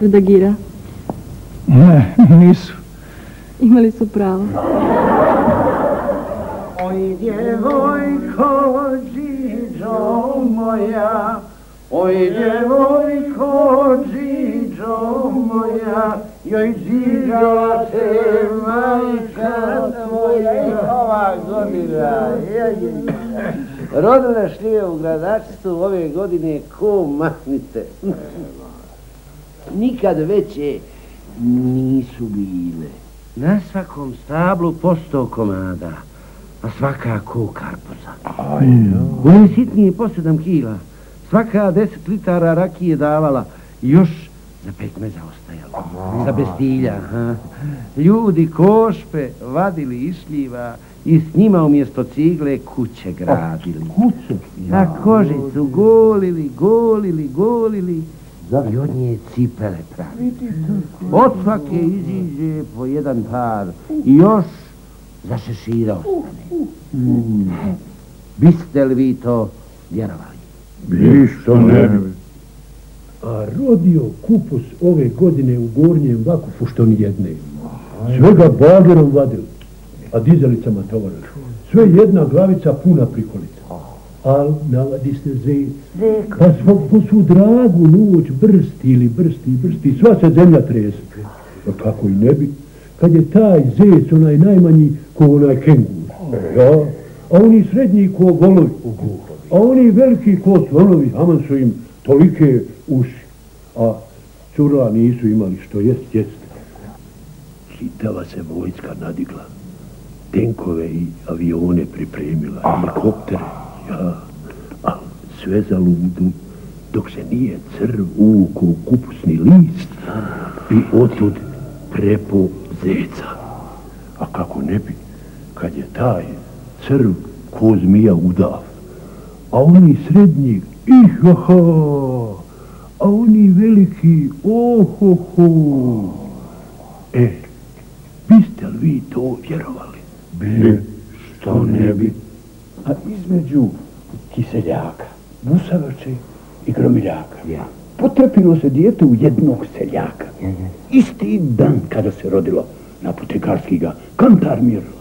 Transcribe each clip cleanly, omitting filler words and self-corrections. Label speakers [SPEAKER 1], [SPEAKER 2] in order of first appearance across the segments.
[SPEAKER 1] redagira?
[SPEAKER 2] Ne, nisu.
[SPEAKER 1] Imali su pravo.
[SPEAKER 3] Oj, djevojko, džiđo moja, oj, djevojko, džiđo moja, joj džiđala te majka tvoja. Ova godina, rodileš li u gradačstvu ove godine ko mahnice. Nikad veće nisu bile. Na svakom stablu po 100 komada, a svaka ko karpuza. One sitnije po 7 kila. Svaka 10 litara rakije davala i još za pekmeza ostajalo. Za bestilja. Ljudi košpe vadili iz šljiva i s njima umjesto cigle kuće gradili. Na kožicu golili i od nje cipele pravi. Od svake iziđe po jedan par i još za šešira ostane. Biste li vi to vjerovali?
[SPEAKER 2] Bi što ne bi.
[SPEAKER 4] A rodio kupus ove godine u Gornjem Vakufu što nijedne. Svega bagerom vadili, a dizalicama tovarili. Sve jedna glavica puna prikolica. Al navadi se zej, pa svu dragu noć brsti, sva se zemlja trese. A kako i ne bi, kad je taj zec onaj najmanji ko onaj kengur. A oni srednji ko volovi, a oni veliki ko slonovi, aman su im tolike uši, a curla nisu imali što jest. Čitava se vojska nadigla, tenkove i avione pripremila, helikoptere, a sve za ludu, dok se nije crv uvukao u kupusni list i otud prepo zeca. A kako ne bi, kad je taj crv ko zmija udav, a oni srednji, a oni veliki, biste li vi to vjerovali?
[SPEAKER 2] Bi, što ne bi.
[SPEAKER 4] A između Kiseljaka, Busavače i Gromiljaka potrepilo se dijete u jednog seljaka. Isti dan kada se rodilo, na Apotekarski ga kantar mjerilo.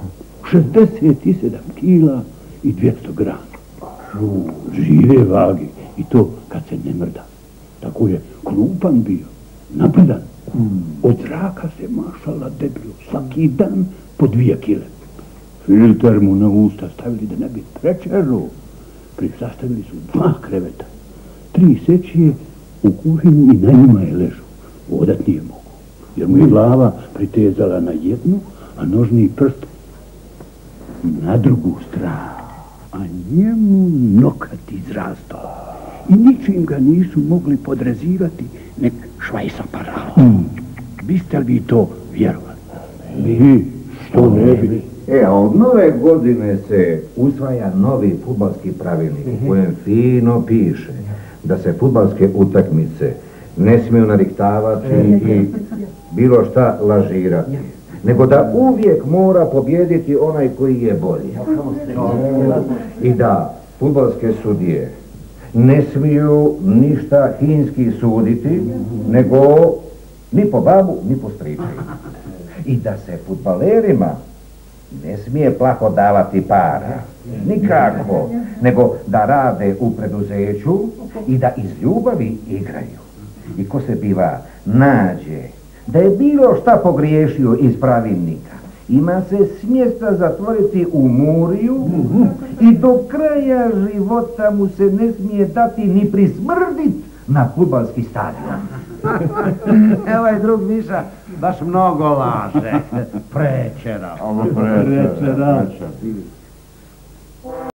[SPEAKER 4] 67 kila i 200 grana. Žive vage i to kad se ne mrda. Tako je krupan bio, napredan. Od zraka se mašala debilo, svaki dan po 2 kile. Filter mu na usta stavili da ne bi prečeru. Sastavili su 2 kreveta, 3 sečije u kuhinji i na njima je ležao. Odat nije mogu, jer mu je glava pritezala na jednu, a nožni prst na drugu stranu. A njemu nokat izrastao. I ničim ga nisu mogli podrezivati, nek švajsa parala. Biste li vi to vjerovali? Bi, što ne bi.
[SPEAKER 5] A od nove godine se usvaja novi fudbalski pravilnik u kojem fino piše da se fudbalske utakmice ne smiju nariktavati i bilo šta lažirati, nego da uvijek mora pobijediti onaj koji je bolji. I da fudbalske sudije ne smiju ništa hinski suditi, nego ni po babu, ni po stričaju. I da se fudbalerima ne smije plaho davati para, nikako, nego da rade u preduzeću i da iz ljubavi igraju. I ko se biva nađe da je bilo šta pogriješio iz pravilnika, ima se smjesta zatvoriti u muriju i do kraja života mu se ne smije dati ni prismrdit na fudbalski stadion. Ovaj drug Miša baš mnogo laže. Prečera.
[SPEAKER 2] Prečera.